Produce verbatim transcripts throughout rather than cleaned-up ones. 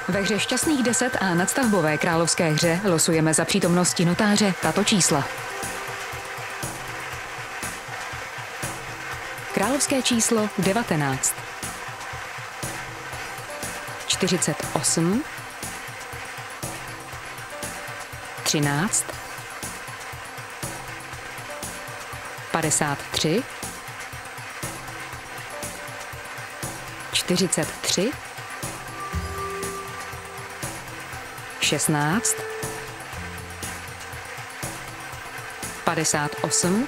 Ve hře Šťastných deset a nadstavbové královské hře losujeme za přítomnosti notáře tato čísla. Královské číslo devatenáct, čtyřicet osm, třináct, padesát tři, čtyřicet tři, šestnáct, padesát osm,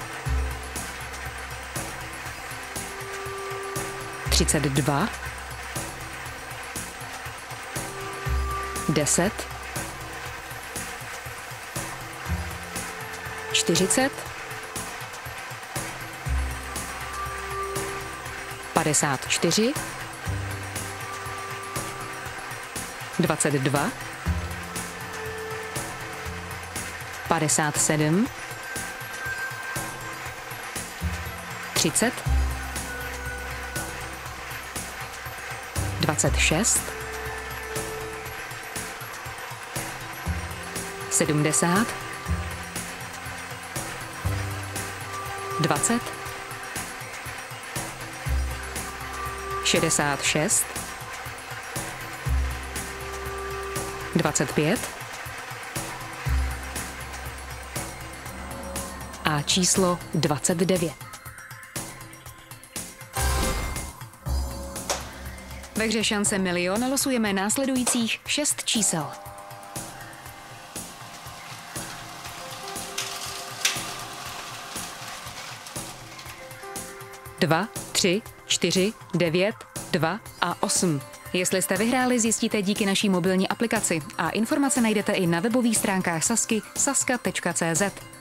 třicet dva, deset, čtyřicet, padesát čtyři, dvacet dva, padesát sedm, třicet, dvacet šest, sedmdesát, dvacet, šedesát šest, dvacet pět a číslo dvacet devět. Ve hře Šance milion losujeme následujících šest čísel. Dva, tři, čtyři, devět, dva a osm. Jestli jste vyhráli, zjistíte díky naší mobilní aplikaci a informace najdete i na webových stránkách Sazky saska tečka cé zet.